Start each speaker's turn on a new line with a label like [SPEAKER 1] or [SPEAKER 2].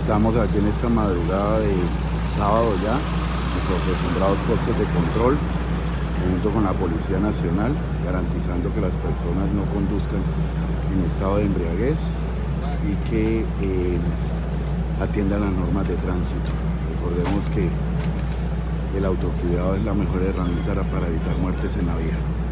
[SPEAKER 1] Estamos aquí en esta madrugada de sábado ya, nuestros acostumbrados puestos de control, junto con la Policía Nacional, garantizando que las personas no conduzcan en estado de embriaguez y que atiendan las normas de tránsito. Recordemos que el autocuidado es la mejor herramienta para evitar muertes en la vía.